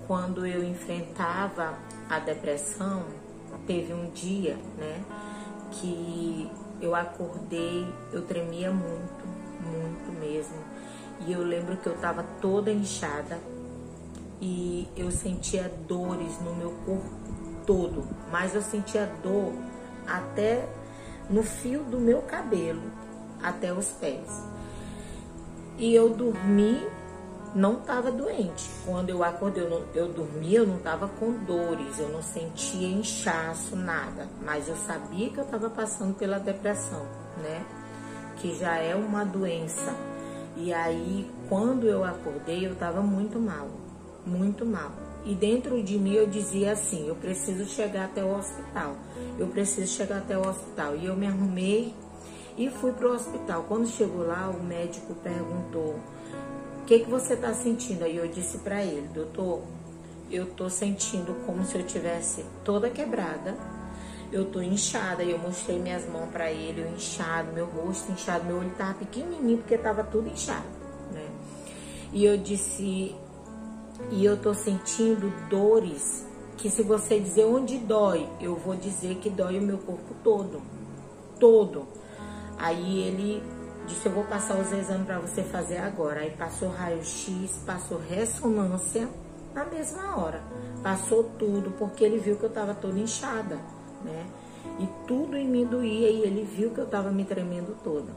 quando eu enfrentava a depressão, teve um dia, né, que eu acordei, eu tremia muito, muito mesmo. E eu lembro que eu tava toda inchada e eu sentia dores no meu corpo todo, mas eu sentia dor até no fio do meu cabelo, até os pés. E eu dormi, não estava doente. Quando eu acordei, eu dormi, eu não estava com dores, eu não sentia inchaço, nada. Mas eu sabia que eu estava passando pela depressão, né? Que já é uma doença. E aí, quando eu acordei, eu estava muito mal, muito mal. E dentro de mim eu dizia assim, eu preciso chegar até o hospital, eu preciso chegar até o hospital. E eu me arrumei e fui para o hospital. Quando chegou lá, o médico perguntou, o que você está sentindo? Aí eu disse para ele, doutor, eu estou sentindo como se eu tivesse toda quebrada, eu estou inchada. E eu mostrei minhas mãos para ele, eu inchado, meu rosto inchado, meu olho estava pequenininho porque estava tudo inchado, né? E eu disse, e eu estou sentindo dores que se você dizer onde dói, eu vou dizer que dói o meu corpo todo, todo. Aí ele disse, eu vou passar os exames para você fazer agora. Aí passou raio-x, passou ressonância na mesma hora. Passou tudo, porque ele viu que eu estava toda inchada, né? E tudo em mim doía e ele viu que eu estava me tremendo toda.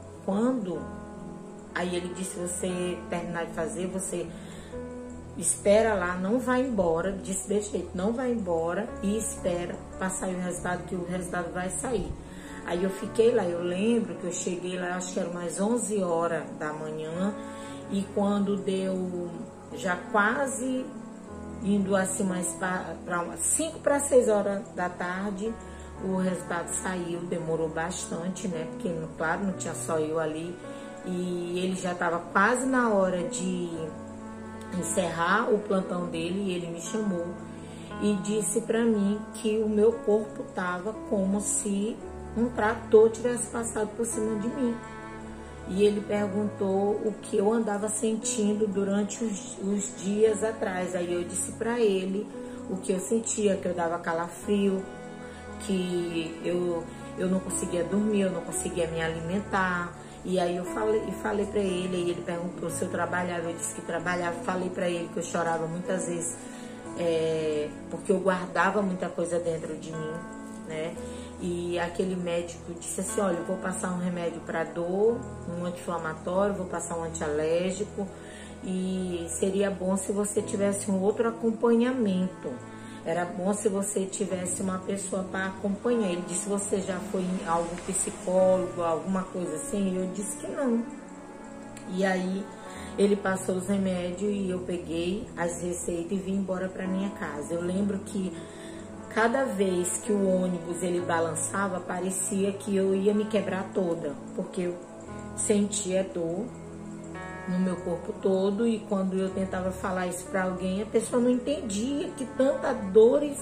Aí ele disse, você terminar de fazer, você espera lá, não vai embora. Disse desse jeito, não vai embora e espera passar o resultado, que o resultado vai sair. Aí eu fiquei lá, eu lembro que eu cheguei lá, acho que era umas 11 horas da manhã, e quando deu já quase indo assim mais para 5 para 6 horas da tarde, o resultado saiu, demorou bastante, né, porque claro, não tinha só eu ali, e ele já estava quase na hora de encerrar o plantão dele, e ele me chamou e disse para mim que o meu corpo estava como se um trator tivesse passado por cima de mim. E ele perguntou o que eu andava sentindo durante os dias atrás. Aí eu disse para ele o que eu sentia, que eu dava calafrio, que eu não conseguia dormir, eu não conseguia me alimentar. E aí eu falei para ele, e ele perguntou se eu trabalhava, eu disse que trabalhava. Falei para ele que eu chorava muitas vezes, porque eu guardava muita coisa dentro de mim, né? E aquele médico disse assim, olha, eu vou passar um remédio para dor, um anti-inflamatório, vou passar um antialérgico, e seria bom se você tivesse um outro acompanhamento. Era bom se você tivesse uma pessoa para acompanhar. Ele disse, você já foi em algum psicólogo, alguma coisa assim? E eu disse que não. E aí ele passou os remédios e eu peguei as receitas e vim embora para minha casa. Eu lembro que cada vez que o ônibus ele balançava, parecia que eu ia me quebrar toda, porque eu sentia dor no meu corpo todo, e quando eu tentava falar isso para alguém, a pessoa não entendia que tanta dores,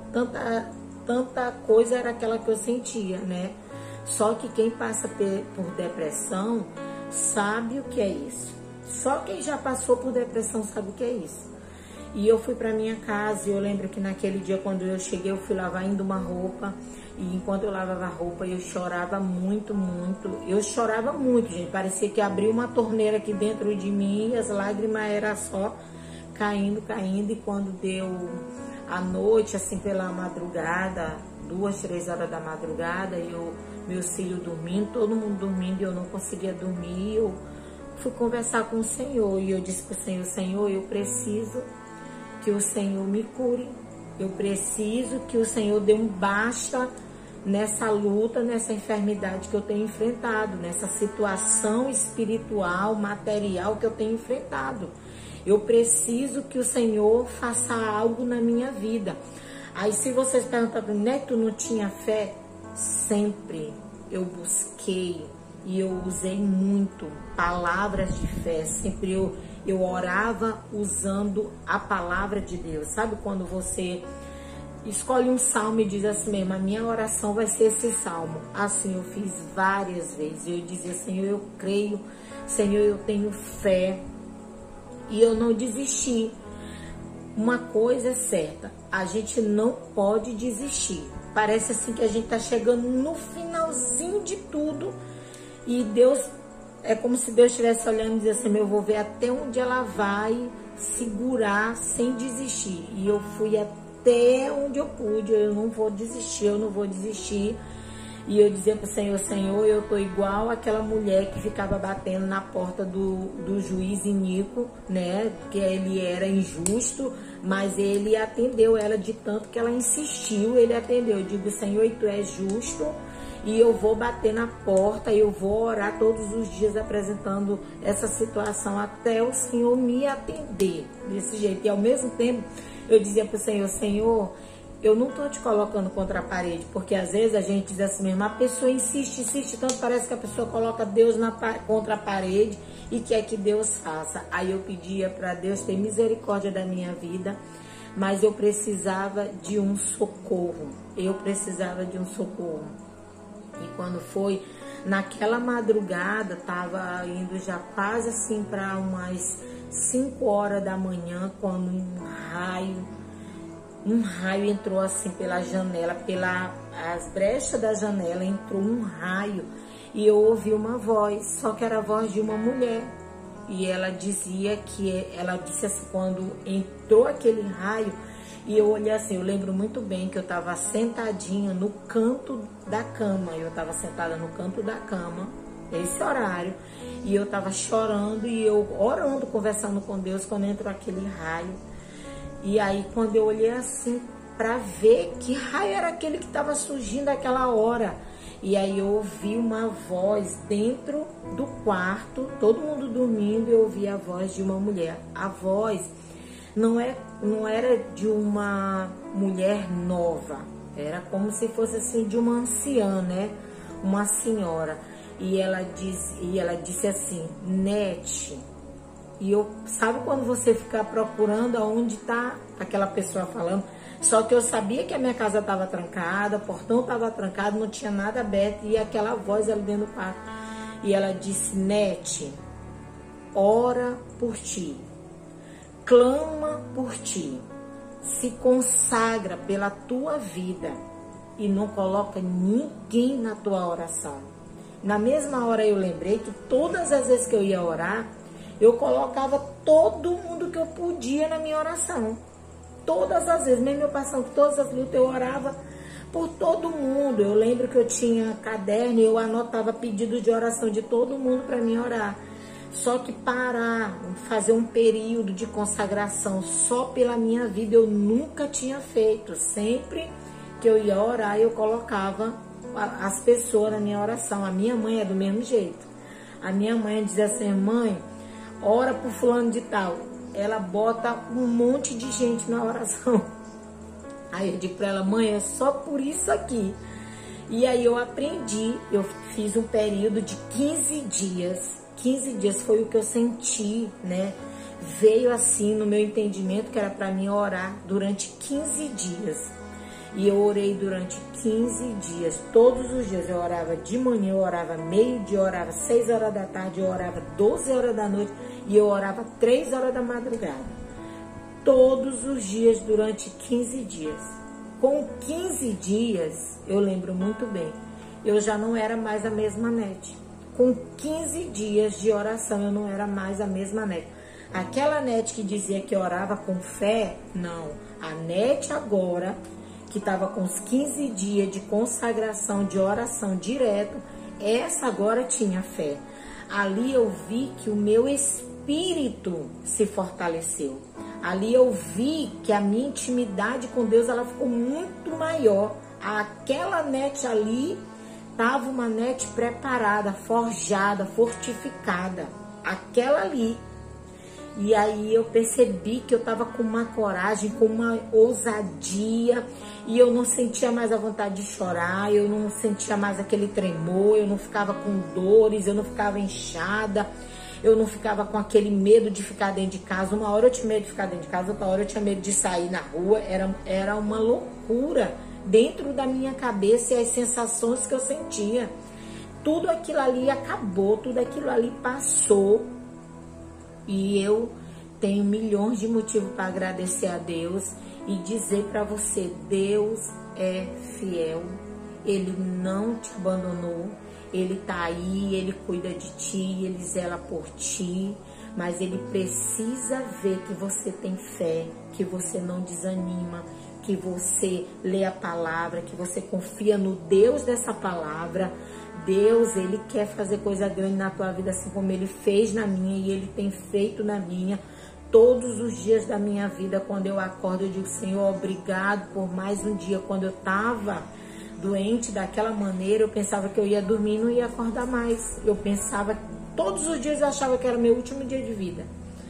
tanta coisa era aquela que eu sentia, né? Só que quem passa por depressão sabe o que é isso. Só quem já passou por depressão sabe o que é isso. E eu fui para minha casa, e eu lembro que naquele dia, quando eu cheguei, eu fui lavar ainda uma roupa, e enquanto eu lavava a roupa, eu chorava muito, muito. Eu chorava muito, gente, parecia que abriu uma torneira aqui dentro de mim, e as lágrimas eram só caindo, e quando deu a noite, assim, pela madrugada, 2, 3 horas da madrugada, e meus filhos dormindo, todo mundo dormindo, e eu não conseguia dormir, eu fui conversar com o Senhor, e eu disse para o Senhor, Senhor, eu preciso que o Senhor me cure, eu preciso que o Senhor dê um basta nessa luta, nessa enfermidade que eu tenho enfrentado, nessa situação espiritual, material que eu tenho enfrentado. Eu preciso que o Senhor faça algo na minha vida. Aí se vocês perguntam para mim, né, tu não tinha fé? Sempre eu busquei e eu usei muito palavras de fé, sempre eu orava usando a palavra de Deus. Sabe quando você escolhe um salmo e diz assim mesmo, a minha oração vai ser esse salmo? Assim eu fiz várias vezes. Eu dizia, Senhor, eu creio, Senhor, eu tenho fé. E eu não desisti. uma coisa é certa, a gente não pode desistir. Parece assim que a gente tá chegando no finalzinho de tudo e Deus, é como se Deus estivesse olhando e dizendo assim, eu vou ver até onde ela vai segurar sem desistir. E eu fui até onde eu pude, eu não vou desistir, eu não vou desistir. E eu dizia pro Senhor, Senhor, eu tô igual aquela mulher que ficava batendo na porta do juiz Inico, né? Que ele era injusto, mas ele atendeu ela de tanto que ela insistiu, ele atendeu. Eu digo, Senhor, tu és justo e eu vou bater na porta, eu vou orar todos os dias apresentando essa situação até o Senhor me atender desse jeito. E ao mesmo tempo, eu dizia pro Senhor, Senhor, eu não tô te colocando contra a parede, porque às vezes a gente diz assim mesmo, a pessoa insiste, tanto parece que a pessoa coloca Deus contra a parede e quer que Deus faça. Aí eu pedia para Deus ter misericórdia da minha vida, mas eu precisava de um socorro, E quando foi naquela madrugada, tava indo já quase assim para umas 5 horas da manhã, quando um raio entrou assim pela janela, as brechas da janela, entrou um raio e eu ouvi uma voz, só que era a voz de uma mulher. E ela disse assim, quando entrou aquele raio, e eu olhei assim, eu lembro muito bem que eu estava sentadinha no canto da cama, eu estava sentada no canto da cama, esse horário, e eu estava chorando e eu orando, conversando com Deus, quando entrou aquele raio. E aí, quando eu olhei assim, para ver que raio era aquele que estava surgindo aquela hora. E aí eu ouvi uma voz dentro do quarto, todo mundo dormindo, eu ouvi a voz de uma mulher. A voz não era de uma mulher nova, era como se fosse assim de uma anciã, né? Uma senhora. E ela disse assim, Nete. E eu, sabe quando você fica procurando aonde está aquela pessoa falando? Só que eu sabia que a minha casa estava trancada, o portão estava trancado, não tinha nada aberto, e aquela voz ali dentro do quarto. E ela disse, Nete, ora por ti, clama por ti, se consagra pela tua vida e não coloca ninguém na tua oração. Na mesma hora eu lembrei que todas as vezes que eu ia orar, eu colocava todo mundo que eu podia na minha oração. Todas as vezes, mesmo eu passando todas as lutas, eu orava por todo mundo. Eu lembro que eu tinha caderno e eu anotava pedidos de oração de todo mundo para mim orar. Só que fazer um período de consagração só pela minha vida, eu nunca tinha feito. Sempre que eu ia orar, eu colocava as pessoas na minha oração. A minha mãe é do mesmo jeito. A minha mãe dizia assim, mãe, ora por fulano de tal. Ela bota um monte de gente na oração. Aí eu digo pra ela, mãe, é só por isso aqui. E aí eu aprendi, eu fiz um período de 15 dias. 15 dias foi o que eu senti, né? Veio assim no meu entendimento que era pra mim orar durante 15 dias. E eu orei durante 15 dias, todos os dias. Eu orava de manhã, eu orava meio-dia, eu orava 6 horas da tarde, eu orava 12 horas da noite e eu orava 3 horas da madrugada. Todos os dias durante 15 dias. Com 15 dias, eu lembro muito bem, eu já não era mais a mesma Nete. Com 15 dias de oração, eu não era mais a mesma Nete. Aquela Nete que dizia que orava com fé, não. A Nete agora, que estava com os 15 dias de consagração, de oração direto, essa agora tinha fé. Ali eu vi que o meu espírito se fortaleceu. Ali eu vi que a minha intimidade com Deus, ela ficou muito maior. Aquela Nete ali, estava uma Nete preparada, forjada, fortificada. Aquela ali. E aí eu percebi que eu estava com uma coragem, com uma ousadia, e eu não sentia mais a vontade de chorar, eu não sentia mais aquele tremor, eu não ficava com dores, eu não ficava inchada, eu não ficava com aquele medo de ficar dentro de casa. Uma hora eu tinha medo de ficar dentro de casa, outra hora eu tinha medo de sair na rua. Era uma loucura dentro da minha cabeça e as sensações que eu sentia. Tudo aquilo ali acabou, tudo aquilo ali passou. E eu tenho milhões de motivos para agradecer a Deus e dizer para você, Deus é fiel, Ele não te abandonou, Ele tá aí, Ele cuida de ti, Ele zela por ti, mas Ele precisa ver que você tem fé, que você não desanima, que você lê a palavra, que você confia no Deus dessa palavra. Deus, Ele quer fazer coisa grande na tua vida, assim como Ele fez na minha e Ele tem feito na minha. Todos os dias da minha vida, quando eu acordo, eu digo, Senhor, obrigado por mais um dia. Quando eu estava doente daquela maneira, eu pensava que eu ia dormir e não ia acordar mais. Eu pensava, todos os dias eu achava que era meu último dia de vida.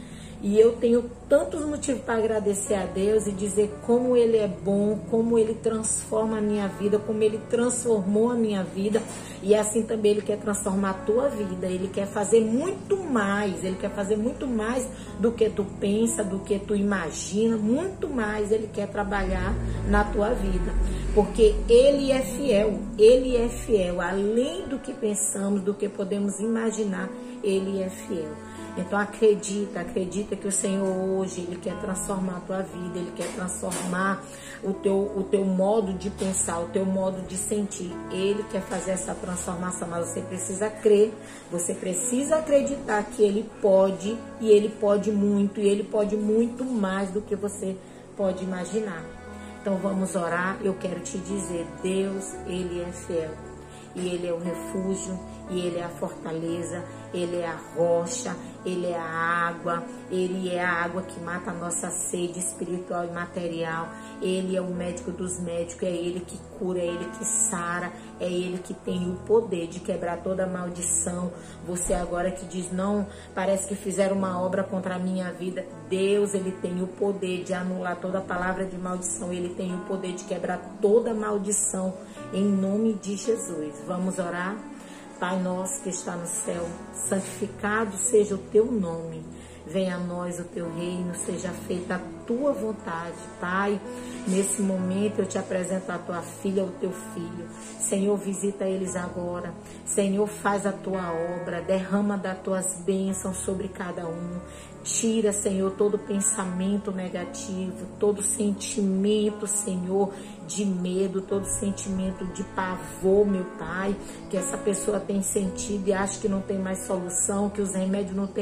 E eu tenho tantos motivos para agradecer a Deus e dizer como Ele é bom, como Ele transforma a minha vida, como Ele transformou a minha vida. E assim também Ele quer transformar a tua vida. Ele quer fazer muito mais. Ele quer fazer muito mais do que tu pensa, do que tu imagina. Muito mais Ele quer trabalhar na tua vida. Porque Ele é fiel. Ele é fiel. Além do que pensamos, do que podemos imaginar, Ele é fiel. Então acredita que o Senhor hoje, Ele quer transformar a tua vida, Ele quer transformar o teu modo de pensar, o teu modo de sentir. Ele quer fazer essa transformação, mas você precisa crer, você precisa acreditar que Ele pode, e Ele pode muito, e Ele pode muito mais do que você pode imaginar. Então vamos orar. Eu quero te dizer, Deus, Ele é fiel. E Ele é o refúgio, e Ele é a fortaleza, Ele é a rocha, Ele é a água, Ele é a água que mata a nossa sede espiritual e material. Ele é o médico dos médicos, é Ele que cura, é Ele que sara, é Ele que tem o poder de quebrar toda a maldição. Você agora que diz, não, parece que fizeram uma obra contra a minha vida. Deus, Ele tem o poder de anular toda palavra de maldição, Ele tem o poder de quebrar toda maldição. Em nome de Jesus, vamos orar? Pai nosso que está no céu, santificado seja o teu nome. Venha a nós o teu reino, seja feita a tua vontade. Pai, nesse momento eu te apresento a tua filha, o teu filho. Senhor, visita eles agora. Senhor, faz a tua obra, derrama das tuas bênçãos sobre cada um. Tira, Senhor, todo pensamento negativo, todo sentimento, Senhor, de medo, todo sentimento de pavor, meu Pai, que essa pessoa tem sentido e acha que não tem mais solução, que os remédios não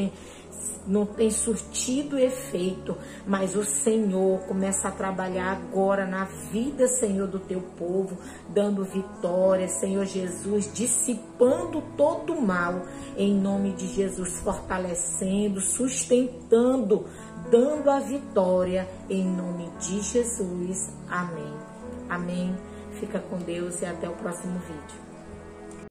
tem surtido efeito, mas o Senhor começa a trabalhar agora na vida, Senhor, do teu povo, dando vitória, Senhor Jesus, dissipando todo o mal, em nome de Jesus, fortalecendo, sustentando, dando a vitória, em nome de Jesus. Amém. Amém. Fica com Deus e até o próximo vídeo.